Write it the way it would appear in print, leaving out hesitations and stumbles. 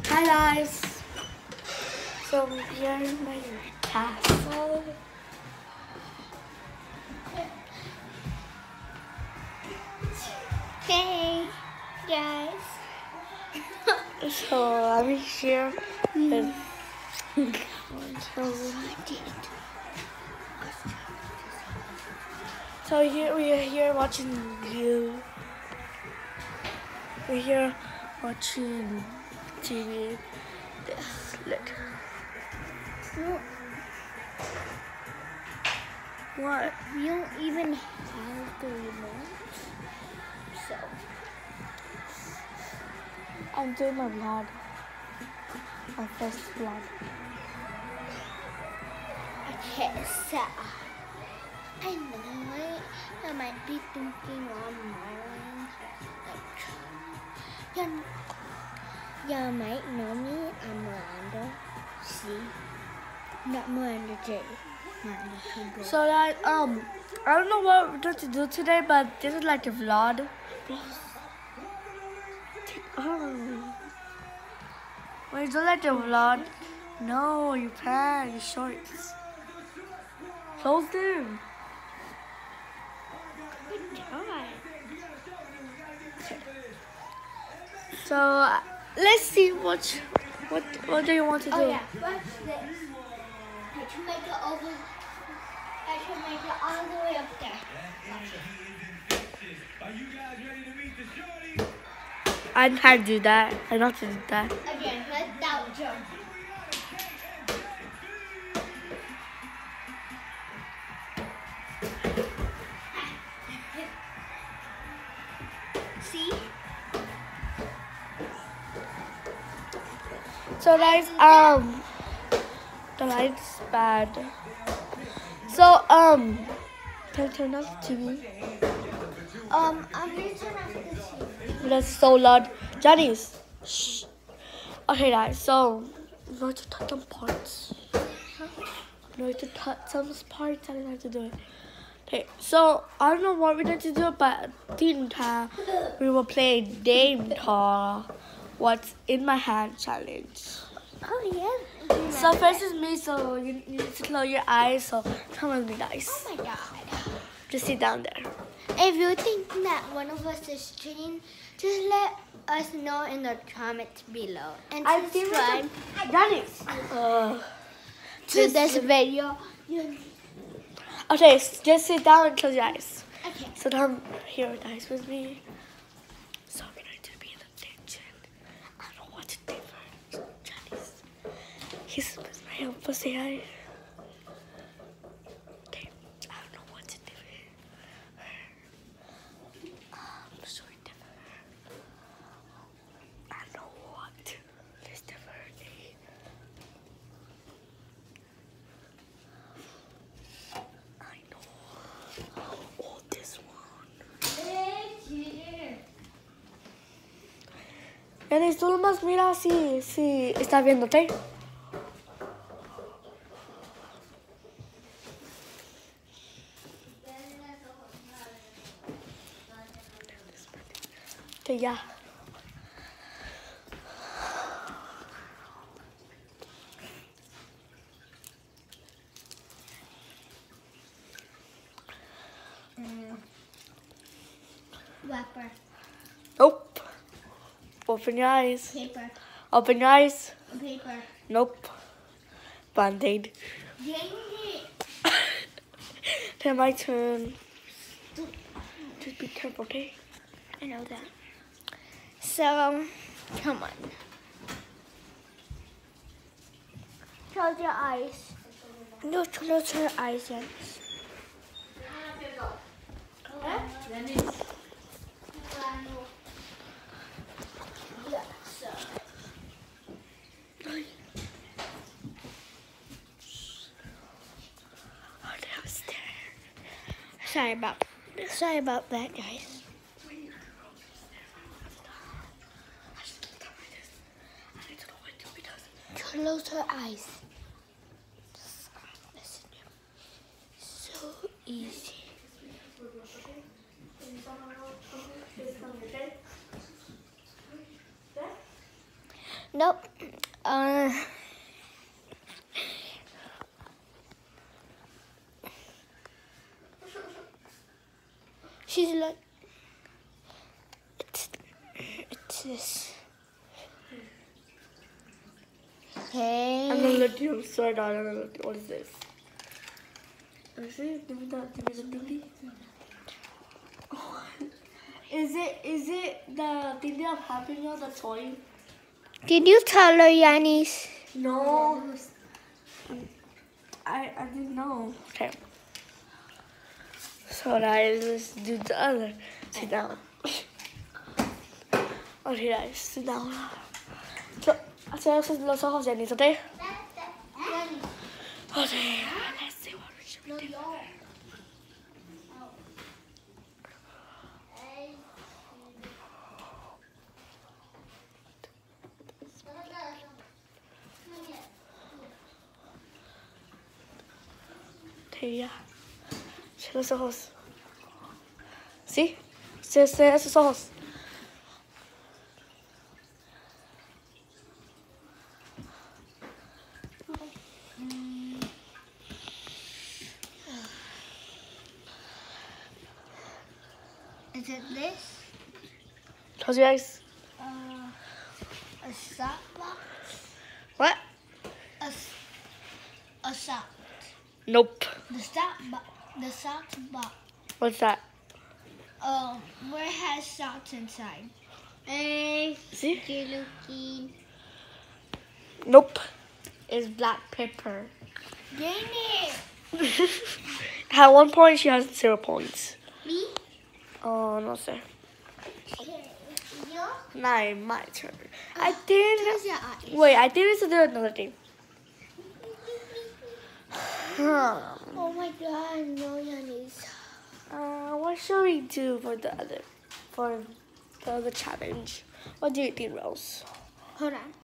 Hi guys. So here in my castle. Hey guys. So I'm here with so here we are here watching you. We're here watching TV. This look. No, What? we don't even have the remote. So I'm doing my vlog. My first vlog. okay, so I know it. I might be thinking I'm Marlon. Like, you might know me. I'm Miranda. See, not Miranda J. Miranda Hugo. So that I don't know what we're going to do today, but this is like a vlog. Oh. Wait, don't like the vlog. No, you can't. Your shorts. Close them. Good job. So let's see what do you want to do? Oh yeah, watch this. I should make it over. I should make it all the way up there. Watch it. Are you guys ready to meet the shorty? I can't do that. I know how to do that. Again, without jump. See? So guys, the light's bad. So can I turn off the TV? I'm gonna turn off the TV. That's so loud. Johnny's. Shh. Okay guys, so I'm going to touch some parts. I'm going to touch some parts. I don't know how to do it. Okay, so I don't know what we're going to do, but Teen Time we will play Name Call What's in My Hand challenge. Oh yeah. So first is me, so you need to close your eyes. So come with me, guys. Oh my god. Just sit down there. If you think that one of us is cheating, just let us know in the comments below. And subscribe Johnny's. to this video. Okay, just sit down and close your eyes. Okay. So come here, guys, with me. So we're going to be in the kitchen. I don't know what to do for Johnny's. He's with my help. Say hi. Okay, I don't know what to do for her. I'm so different. I don't know what to do for her. I know. Oh, this one. Eres, tú nomás mira si está viéndote. Que ya. Wrapper. Nope. Open your eyes. Paper. Open your eyes. Paper. Nope. Band-aid. Dang it. Then my turn. Just be careful, okay? I know that. So, come on. Close your eyes. No, close your eyes yet. Sorry about that, guys. Close her eyes. Listen. So easy. Nope. She's like, it's this. Okay. I'm gonna let you swear down. I'm gonna look. What is this? Is it? Give me that. Give me the thingy. Oh. Is it the thingy of Happy Meal, the toy? Did you tell her, Yanis? No. I didn't know. Okay. So guys, let's do the other. Sit down. Okay guys, sit down. So, cierra los ojos, Yanis, okay? Okay, let's see what we should do. Okay, ya. Cierra los ojos. ¿Sí? Cierra sus ojos. Is it this? Close your eyes. A sock box? What? A sock. Nope. The sock box. What's that? Where it has socks inside. Hey, See? you're looking. Nope. It's black pepper. Dang At 1 point, she has 0 points. Me? Oh, no sé. Yo? Now my turn. I think. Close your eyes. Wait, I think we should do another thing. Oh my god, no, Yanis. What should we do for the other challenge? What do you think, Rose? Hold on.